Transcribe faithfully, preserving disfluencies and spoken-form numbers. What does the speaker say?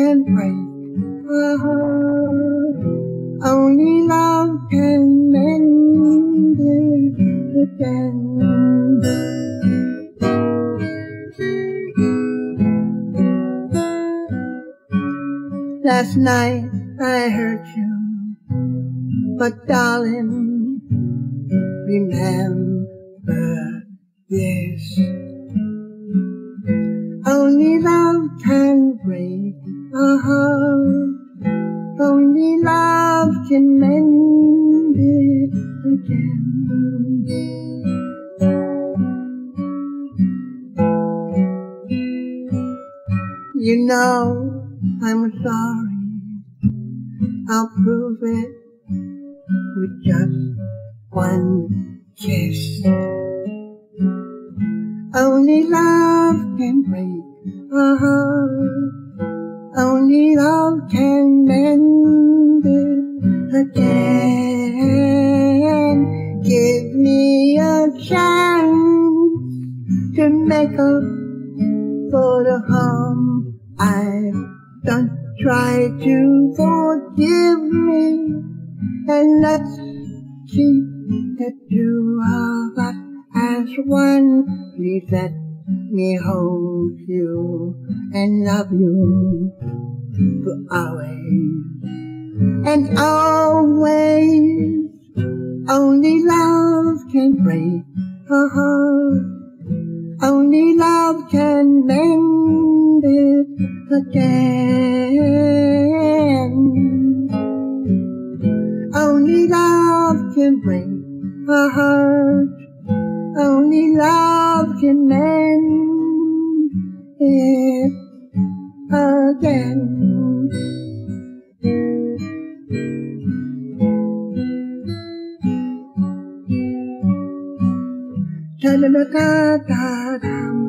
can break a heart. Only love can mend it again. Last night I hurt you, but darling, remember this. Only love can break a heart. Only love can mend it again. You know I'm sorry, I'll prove it with just one kiss. Only love can break a heart. Only love can mend it again. Give me a chance to make up for the harm I've done. Try to forgive me, and let's keep the two of us as one. Please let me hold you and love you for always and always. Only love can break a heart. Only love can mend it again. Only love can break a heart. Only love can mend it again. Da da da da da.